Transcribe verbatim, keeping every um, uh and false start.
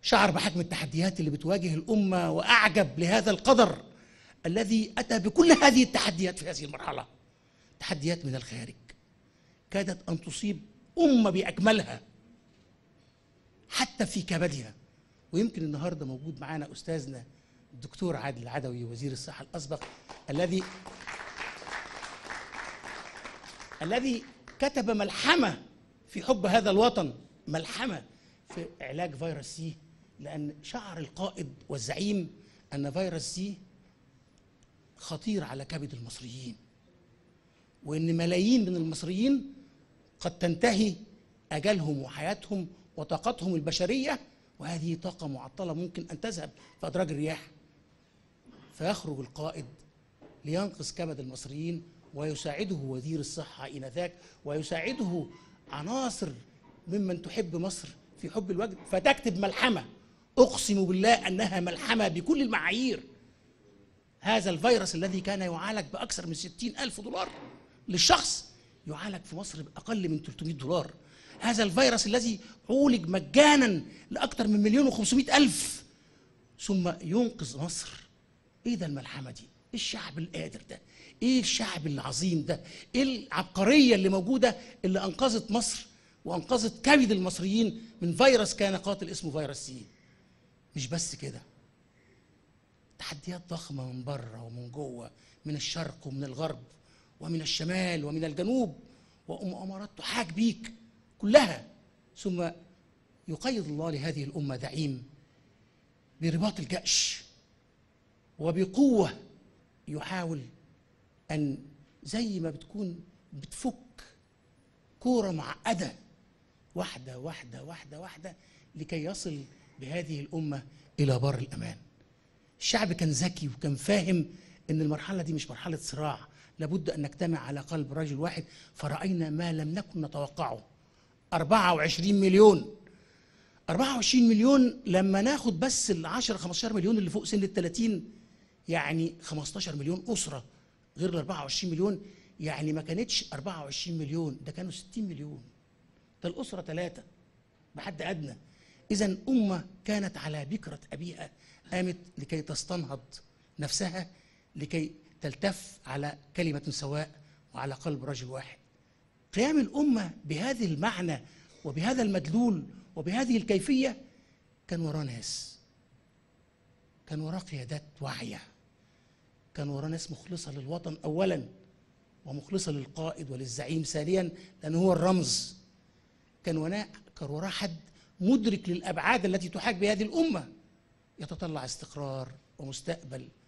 شعر بحجم التحديات اللي بتواجه الأمة، وأعجب لهذا القدر الذي أتى بكل هذه التحديات في هذه المرحلة. تحديات من الخارج كادت أن تصيب أمة بأكملها حتى في كبدها. ويمكن النهارده موجود معانا أستاذنا الدكتور عادل العدوي وزير الصحة الأسبق، الذي الذي كتب ملحمة في حب هذا الوطن، ملحمة في علاج فيروس سي، لأن شعر القائد والزعيم أن فيروس سي خطير على كبد المصريين، وأن ملايين من المصريين قد تنتهي أجلهم وحياتهم وطاقتهم البشرية، وهذه طاقة معطلة ممكن أن تذهب في أدراج الرياح. فيخرج القائد لينقذ كبد المصريين، ويساعده وزير الصحة إنذاك، ويساعده عناصر ممن تحب مصر في حب الوجد، فتكتب ملحمة أقسم بالله أنها ملحمة بكل المعايير. هذا الفيروس الذي كان يعالج بأكثر من ستين ألف دولار للشخص يعالج في مصر بأقل من ثلاثمائة دولار. هذا الفيروس الذي عولج مجانا لأكثر من مليون وخمسمائة ألف ثم ينقذ مصر. إيه ده الملحمة دي؟ إيه الشعب القادر ده؟ إيه الشعب العظيم ده؟ إيه العبقرية اللي موجودة اللي أنقذت مصر وأنقذت كبد المصريين من فيروس كان قاتل اسمه فيروس سي؟ مش بس كده، تحديات ضخمة من بره ومن جوه، من الشرق ومن الغرب ومن الشمال ومن الجنوب، ومؤامرات تحاك بيك كلها. ثم يقيض الله لهذه الأمة دعيم برباط الجأش وبقوة، يحاول أن زي ما بتكون بتفك كورة معقدة واحدة واحدة واحدة واحدة لكي يصل بهذه الأمة إلى بر الأمان. الشعب كان ذكي وكان فاهم أن المرحلة دي مش مرحلة صراع، لابد أن نجتمع على قلب رجل واحد. فرأينا ما لم نكن نتوقعه، أربعة وعشرين مليون أربعة وعشرين مليون. لما ناخد بس ال عشرة خمستاشر مليون اللي فوق سن ال ثلاثين، يعني خمستاشر مليون أسرة غير ال أربعة وعشرين مليون، يعني ما كانتش أربعة وعشرين مليون، ده كانوا ستين مليون. ده الأسرة ثلاثة بحد أدنى. إذن أمة كانت على بكرة أبيها، قامت لكي تستنهض نفسها، لكي تلتف على كلمة سواء وعلى قلب رجل واحد. قيام الأمة بهذه المعنى وبهذا المدلول وبهذه الكيفية كان وراه ناس، كان وراه قيادات واعية، كان وراه ناس مخلصة للوطن أولا، ومخلصة للقائد وللزعيم ثانيا لأنه هو الرمز. كان وراه كان وراه حد مدرك للأبعاد التي تحاك بهذه الأمة، يتطلع استقرار ومستقبل